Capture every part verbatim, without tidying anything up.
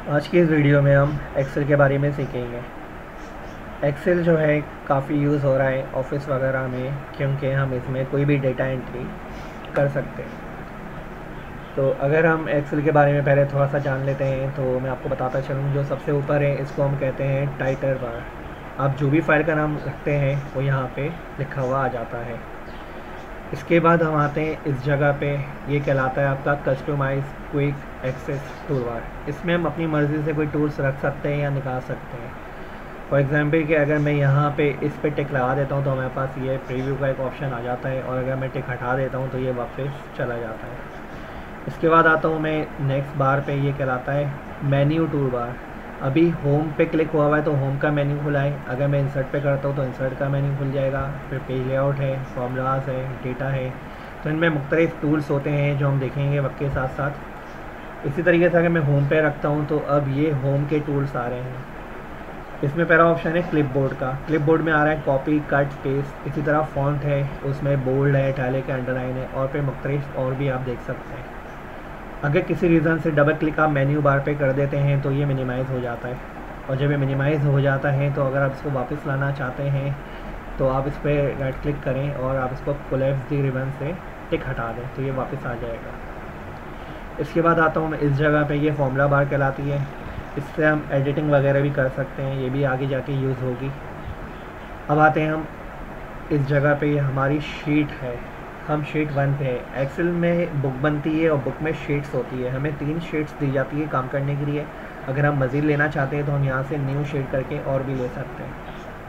आज की इस वीडियो में हम एक्सेल के बारे में सीखेंगे। एक्सेल जो है काफ़ी यूज़ हो रहा है ऑफिस वगैरह में, क्योंकि हम इसमें कोई भी डेटा एंट्री कर सकते हैं। तो अगर हम एक्सेल के बारे में पहले थोड़ा सा जान लेते हैं तो मैं आपको बताता चलूँ। जो सबसे ऊपर है इसको हम कहते हैं टाइटल बार। आप जो भी फाइल का नाम रखते हैं वो यहाँ पे लिखा हुआ आ जाता है। इसके बाद हम आते हैं इस जगह पे, ये कहलाता है आपका कस्टमाइज क्विक एक्सेस टूलबार। इसमें हम अपनी मर्ज़ी से कोई टूल्स रख सकते हैं या निकाल सकते हैं। फॉर एग्जांपल कि अगर मैं यहाँ पे इस पे टिक लगा देता हूँ तो हमारे पास ये प्रीव्यू का एक ऑप्शन आ जाता है, और अगर मैं टिक हटा देता हूँ तो ये वापस चला जाता है। इसके बाद आता हूँ मैं नेक्स्ट बार पे, ये कहलाता है मेन्यू टूल बार। अभी होम पे क्लिक हुआ हुआ है तो होम का मेन्यू खुला है। अगर मैं इंसर्ट पे करता हूँ तो इंसर्ट का मेन्यू खुल जाएगा। फिर पेज लेआउट है, फॉर्मूलाज है, डेटा है। तो इनमें मुख्तलिफ टूल्स होते हैं जो हम देखेंगे वक्त के साथ साथ। इसी तरीके से अगर मैं होम पे रखता हूँ तो अब ये होम के टूल्स आ रहे हैं। इसमें पहला ऑप्शन है क्लिपबोर्ड का। क्लिपबोर्ड में आ रहा है कॉपी, कट, पेस्ट। इसी तरह फॉन्ट है, उसमें बोल्ड है, इटैलिक है, अंडरलाइन है, और फिर मुख्तलिफ और भी आप देख सकते हैं। अगर किसी रीज़न से डबल क्लिक आप मेन्यू बार पे कर देते हैं तो ये मिनिमाइज़ हो जाता है, और जब ये मिनिमाइज़ हो जाता है तो अगर आप इसको वापस लाना चाहते हैं तो आप इस पर राइट क्लिक करें और आप इसको कोलैप्स दी रिबन से टिक हटा दें तो ये वापस आ जाएगा। इसके बाद आता हूँ मैं इस जगह पे, ये फॉर्मूला बार कहलाती है। इससे हम एडिटिंग वगैरह भी कर सकते हैं, ये भी आगे जाके यूज़ होगी। अब आते हैं हम इस जगह पे, ये हमारी शीट है। हम शीट वन पे है। एक्सेल में बुक बनती है और बुक में शीट्स होती है। हमें तीन शीट्स दी जाती है काम करने के लिए। अगर हम मज़ीद लेना चाहते हैं तो हम यहाँ से न्यू शीट करके और भी ले सकते हैं।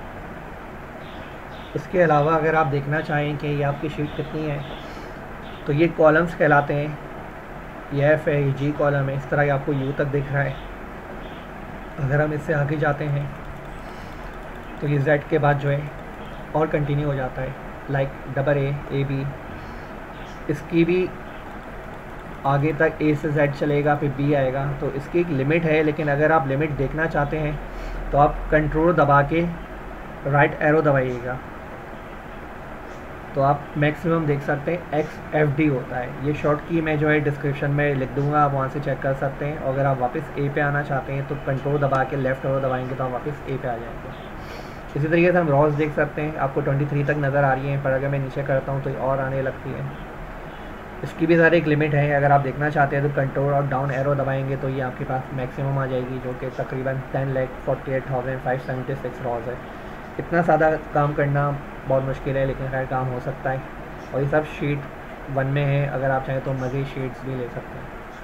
इसके अलावा अगर आप देखना चाहें कि ये आपकी शीट कितनी है तो ये कॉलम्स कहलाते हैं। ये एफ है, ये जी कॉलम है। इस तरह आपको यू तक दिख रहा है। अगर हम इससे आगे जाते हैं तो ये जेड के बाद जो है और कंटिन्यू हो जाता है, like double A, A B. इसकी भी आगे तक ए से जेड चलेगा, फिर बी आएगा। तो इसकी एक लिमिट है, लेकिन अगर आप लिमिट देखना चाहते हैं तो आप कंट्रोल दबा के राइट एरो दबाइएगा तो आप मैक्सिमम देख सकते हैं। एक्स एफ डी होता है। ये शॉर्ट की मैं जो है डिस्क्रिप्शन में लिख दूंगा, आप वहाँ से चेक कर सकते हैं। और अगर आप वापस ए पे आना चाहते हैं तो कंट्रोल दबा के लेफ्ट एरो दबाएंगे तो आप वापस ए पे आ जाएंगे। इसी तरीके से हम रॉज देख सकते हैं, आपको तेईस तक नज़र आ रही हैं, पर अगर मैं नीचे करता हूँ तो और आने लगती है। इसकी भी सारी एक लिमिट है। अगर आप देखना चाहते हैं तो कंट्रोल और डाउन एरो दबाएंगे तो ये आपके पास मैक्सिमम आ जाएगी, जो कि तकरीबन ten lakh forty eight thousand five seventy six rows है। इतना सादा काम करना बहुत मुश्किल है, लेकिन खैर काम हो सकता है। और ये सब शीट वन में है। अगर आप चाहें तो मज़ीद शीट्स भी ले सकते हैं।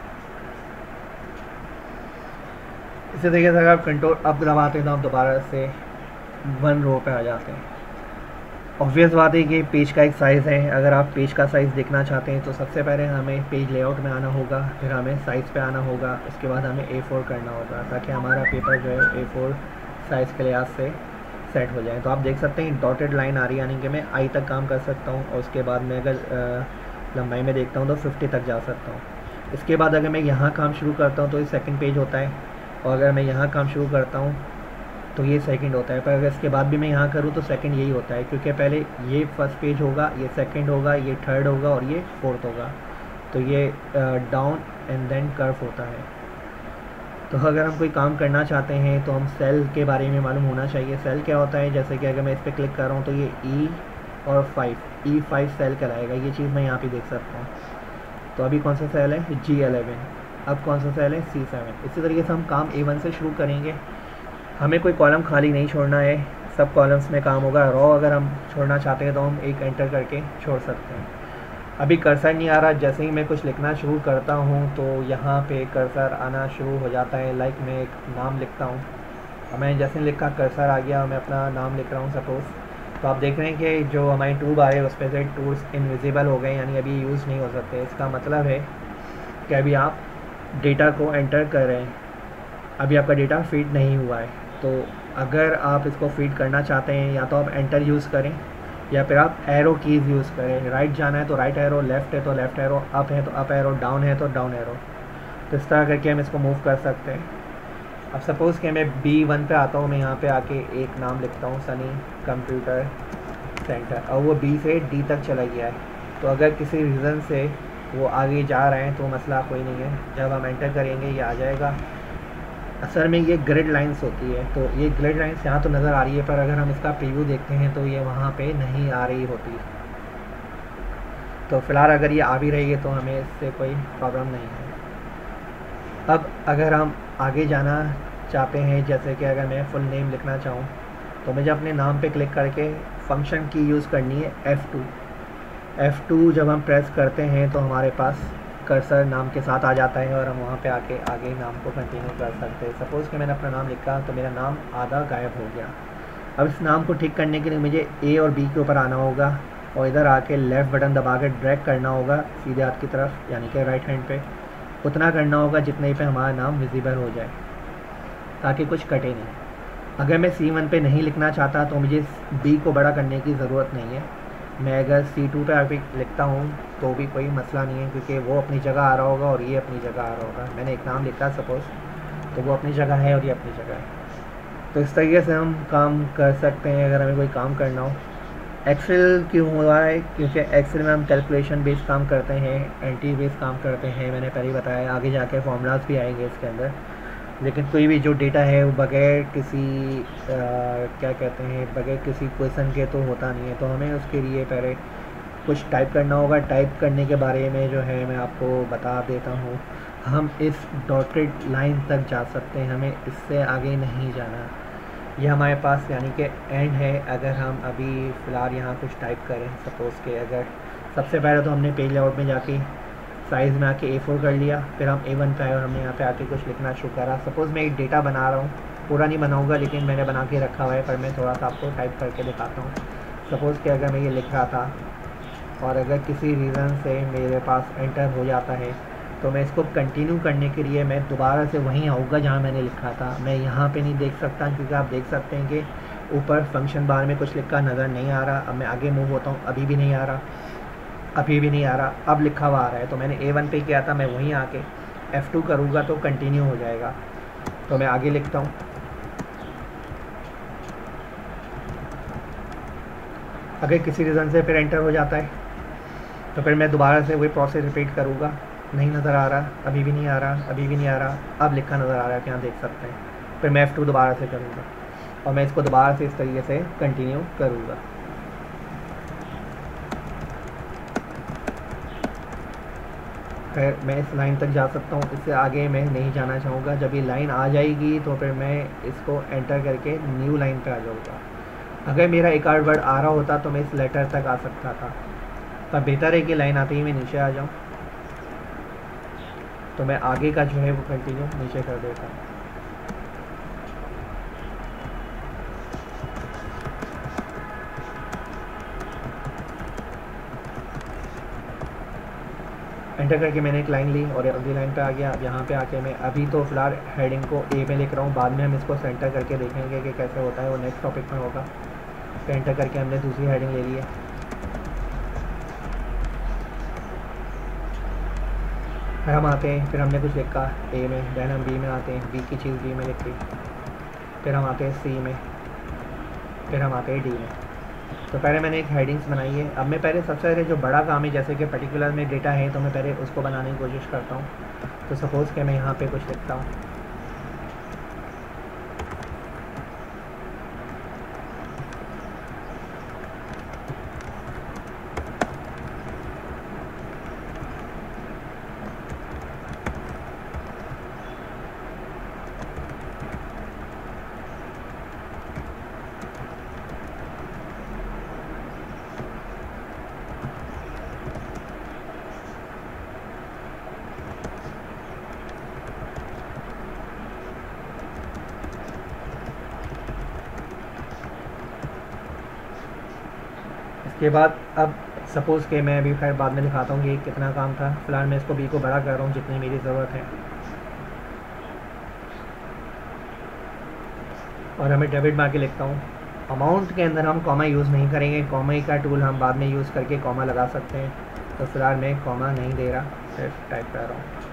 इसी तरीके से अगर आप कंट्रोल अप दबाते हैं तो आप दोबारा से वन रो पे आ जाते हैं। ऑब्वियस बात है कि पेज का एक साइज़ है। अगर आप पेज का साइज़ देखना चाहते हैं तो सबसे पहले हमें पेज लेआउट में आना होगा, फिर हमें साइज़ पे आना होगा, उसके बाद हमें ए फोर करना होगा ताकि हमारा पेपर जो है ए फोर साइज़ के लिहाज से सेट हो जाए। तो आप देख सकते हैं डॉटेड लाइन आ रही है, यानी कि मैं आई तक काम कर सकता हूँ, और उसके बाद मैं अगर लंबाई में देखता हूँ तो फिफ्टी तक जा सकता हूँ। इसके बाद अगर मैं यहाँ काम शुरू करता हूँ तो ये सेकंड पेज होता है, और अगर मैं यहाँ काम शुरू करता हूँ तो ये सेकंड होता है। पर अगर इसके बाद भी मैं यहाँ करूँ तो सेकंड यही होता है, क्योंकि पहले ये फर्स्ट पेज होगा, ये सेकंड होगा, ये थर्ड होगा और ये फोर्थ होगा। तो ये डाउन एंड देन कर्व होता है। तो अगर हम कोई काम करना चाहते हैं तो हम सेल के बारे में मालूम होना चाहिए। सेल क्या होता है, जैसे कि अगर मैं इस पर क्लिक कर रहा हूँ तो ये ई और फाइव, ई फाइव सेल कहलाएगा। ये चीज़ मैं यहाँ पे देख सकता हूँ। तो अभी कौन सा सेल है, जी एलेवन। अब कौन सा सेल है, सी सेवन। इसी तरीके से हम काम ए वन से शुरू करेंगे। हमें कोई कॉलम खाली नहीं छोड़ना है, सब कॉलम्स में काम होगा। रॉ अगर हम छोड़ना चाहते हैं तो हम एक एंटर करके छोड़ सकते हैं। अभी कर्सर नहीं आ रहा, जैसे ही मैं कुछ लिखना शुरू करता हूँ तो यहाँ पे कर्सर आना शुरू हो जाता है। लाइक मैं एक नाम लिखता हूँ, मैं जैसे लिखा कर्सर आ गया, मैं अपना नाम लिख रहा हूँ सपोज़। तो आप देख रहे हैं कि जो हमारी टूल बार है उस पर से टूल्स इनविजिबल हो गए, यानी अभी यूज़ नहीं हो सकते। इसका मतलब है कि अभी आप डेटा को एंटर कर रहे हैं, अभी आपका डेटा फीड नहीं हुआ है। तो अगर आप इसको फीड करना चाहते हैं या तो आप एंटर यूज़ करें या फिर आप एरो कीज़ यूज़ करें। राइट जाना है तो राइट एरो, लेफ़्ट है तो लेफ़्ट एरो, अप है तो अप एरो, डाउन है तो डाउन एरो। तो इस तरह करके हम इसको मूव कर सकते हैं। अब सपोज़ कि मैं बी वन पे आता हूँ, मैं यहाँ पे आके एक नाम लिखता हूँ, सनी कंप्यूटर सेंटर, और वो बी से डी तक चला गया है। तो अगर किसी रीज़न से वो आगे जा रहे हैं तो मसला कोई नहीं है। जब हम एंटर करेंगे ये आ जाएगा। असल में ये ग्रिड लाइंस होती है, तो ये ग्रिड लाइंस यहाँ तो नज़र आ रही है, पर अगर हम इसका प्रीव्यू देखते हैं तो ये वहाँ पे नहीं आ रही होती। तो फ़िलहाल अगर ये आ भी रही है तो हमें इससे कोई प्रॉब्लम नहीं है। अब अगर हम आगे जाना चाहते हैं, जैसे कि अगर मैं फुल नेम लिखना चाहूँ तो मुझे अपने नाम पे क्लिक करके फंक्शन की यूज़ करनी है एफ़ टू। एफ़ टू जब हम प्रेस करते हैं तो हमारे पास कर्सर नाम के साथ आ जाता है और हम वहाँ पे आके आगे नाम को कंटिन्यू कर सकते हैं। सपोज़ कि मैंने अपना नाम लिखा तो मेरा नाम आधा गायब हो गया। अब इस नाम को ठीक करने के लिए मुझे ए और बी के ऊपर आना होगा और इधर आके लेफ़्ट बटन दबा के ड्रैग करना होगा सीधे हाथ की तरफ, यानी कि राइट हैंड पे उतना करना होगा जितने पे हमारा नाम विजिबल हो जाए, ताकि कुछ कटे नहीं। अगर मैं सी वन पे नहीं लिखना चाहता तो मुझे बी को बड़ा करने की ज़रूरत नहीं है। मैं अगर सी टू पे अभी लिखता हूँ तो भी कोई मसला नहीं है, क्योंकि वो अपनी जगह आ रहा होगा और ये अपनी जगह आ रहा होगा। मैंने एक नाम लिखा सपोज़, तो वो अपनी जगह है और ये अपनी जगह है। तो इस तरीके से हम काम कर सकते हैं अगर हमें कोई काम करना हो। एक्सेल क्यों हो रहा है? क्योंकि एक्सेल में हम कैलकुलेशन बेस्ड काम करते हैं, एंट्री बेस्ड काम करते हैं। मैंने पहले ही बताया, आगे जाके फॉर्मूलाज भी आएंगे इसके अंदर। लेकिन कोई भी जो डेटा है वो बगैर किसी आ, क्या कहते हैं बगैर किसी क्वेश्चन के तो होता नहीं है। तो हमें उसके लिए पहले कुछ टाइप करना होगा। टाइप करने के बारे में जो है मैं आपको बता देता हूँ। हम इस डॉटेड लाइन तक जा सकते हैं, हमें इससे आगे नहीं जाना। ये हमारे पास यानी कि एंड है। अगर हम अभी फ़िलहाल यहाँ कुछ टाइप करें, सपोज़ के अगर सबसे पहले तो हमने पेज लेआउट में जाके साइज़ में आके ए फोर कर लिया, फिर हम ए वन पे आए और हमने यहाँ पे आके कुछ लिखना शुरू करा। सपोज़ मैं एक डेटा बना रहा हूँ, पूरा नहीं बनाऊँगा लेकिन मैंने बना के रखा हुआ है, पर मैं थोड़ा सा आपको टाइप करके दिखाता हूँ। सपोज़ कि अगर मैं ये लिख रहा था और अगर किसी रीज़न से मेरे पास एंटर हो जाता है तो मैं इसको कंटिन्यू करने के लिए मैं दोबारा से वहीं आऊँगा जहाँ मैंने लिखा था। मैं यहाँ पे नहीं देख सकता, क्योंकि आप देख सकते हैं कि ऊपर फंक्शन बार में कुछ लिखा नज़र नहीं आ रहा। अब मैं आगे मूव होता हूँ, अभी भी नहीं आ रहा, अभी भी नहीं आ रहा, अब लिखा हुआ आ रहा है। तो मैंने ए वन पे किया था, मैं वहीं आके एफ़ टू करूँगा तो कंटिन्यू हो जाएगा। तो मैं आगे लिखता हूँ। अगर किसी रीज़न से फिर एंटर हो जाता है तो फिर मैं दोबारा से वही प्रोसेस रिपीट करूँगा। नहीं नज़र आ रहा, अभी भी नहीं आ रहा, अभी भी नहीं आ रहा, अब लिखा नज़र आ रहा है, यहाँ देख सकते हैं। फिर मैं एफ़ टू दोबारा से करूँगा और मैं इसको दोबारा से इस तरीके से कंटिन्यू करूँगा। खैर मैं इस लाइन तक जा सकता हूँ, इससे आगे मैं नहीं जाना चाहूँगा। जब ये लाइन आ जाएगी तो फिर मैं इसको एंटर करके न्यू लाइन पे आ जाऊँगा। अगर मेरा एक आध वर्ड आ रहा होता तो मैं इस लेटर तक आ सकता था, पर बेहतर है कि लाइन आते ही मैं नीचे आ जाऊँ। तो मैं आगे का जो है वो कंटिन्यू नीचे कर देता हूँ। एंटर करके मैंने एक लाइन ली और अगली लाइन पे आ गया। अब यहाँ पे आके मैं अभी तो फ़िलहाल हेडिंग को ए में लिख रहा हूँ, बाद में हम इसको सेंटर करके देखेंगे कि कैसे होता है, वो नेक्स्ट टॉपिक में होगा। तो एंटर करके हमने दूसरी हेडिंग ले ली है। फिर हम आते हैं, फिर हमने कुछ लिखा ए में, देन हम बी में आते हैं, बी की चीज़ बी में लिखी, फिर हम आते हैं सी में, फिर हम आते हैं डी में। तो पहले मैंने एक हेडिंग्स बनाई है। अब मैं पहले सबसे पहले जो बड़ा काम है, जैसे कि पर्टिकुलर में डेटा है, तो मैं पहले उसको बनाने की कोशिश करता हूँ। तो सपोज़ कि मैं यहाँ पे कुछ लिखता हूँ, इसके बाद अब सपोज़ कि मैं अभी खैर बाद में दिखाता हूँ कि कितना काम था। फ़िलहाल मैं इसको बी को बड़ा कर रहा हूँ जितनी मेरी ज़रूरत है। और हमें डेबिट मार के लिखता हूँ। अमाउंट के अंदर हम कॉमा यूज़ नहीं करेंगे, कॉमा का टूल हम बाद में यूज़ करके कॉमा लगा सकते हैं। तो फ़िलहाल मैं कॉमा नहीं दे रहा, सिर्फ टाइप कर रहा हूँ।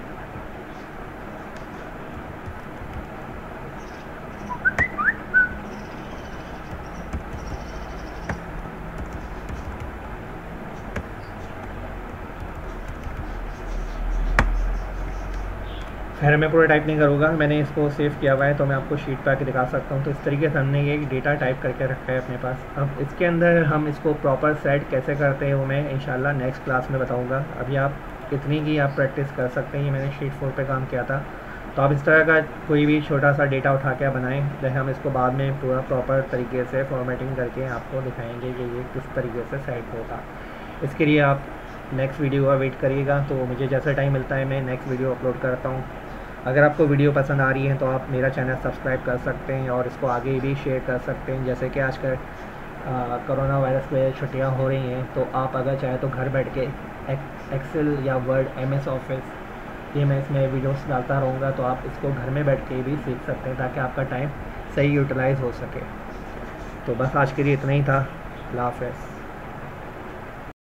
खैर मैं पूरा टाइप नहीं करूँगा, मैंने इसको सेव किया हुआ है तो मैं आपको शीट पे आके दिखा सकता हूँ। तो इस तरीके से हमने ये डेटा टाइप करके रखा है अपने पास। अब इसके अंदर हम इसको प्रॉपर सेट कैसे करते हैं वो मैं इंशाल्लाह नेक्स्ट क्लास में बताऊँगा। अभी आप इतनी की आप प्रैक्टिस कर सकते हैं। ये मैंने शीट फोर पे काम किया था, तो आप इस तरह का कोई भी छोटा सा डेटा उठा के बनाएं। जैसे हम इसको बाद में पूरा प्रॉपर तरीके से फॉर्मेटिंग करके आपको दिखाएंगे कि ये किस तरीके से सेट होगा। इसके लिए आप नेक्स्ट वीडियो का वेट करिएगा, तो मुझे जैसा टाइम मिलता है मैं नेक्स्ट वीडियो अपलोड करता हूँ। अगर आपको वीडियो पसंद आ रही है तो आप मेरा चैनल सब्सक्राइब कर सकते हैं और इसको आगे भी शेयर कर सकते हैं। जैसे कि आजकल कोरोना वायरस की वजह से छुट्टियाँ हो रही हैं, तो आप अगर चाहे तो घर बैठ के एक्सेल या वर्ड, एम एस ऑफिस, ये मैं इसमें वीडियोस डालता रहूँगा, तो आप इसको घर में बैठ के भी सीख सकते हैं ताकि आपका टाइम सही यूटिलाइज़ हो सके। तो बस आज के लिए इतना ही था। अल्लाह हाफ़िज़।